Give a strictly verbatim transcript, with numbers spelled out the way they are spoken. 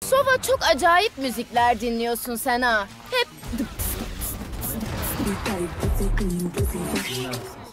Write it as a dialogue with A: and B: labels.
A: Sova çok acayip müzikler dinliyorsun sen ha. Hep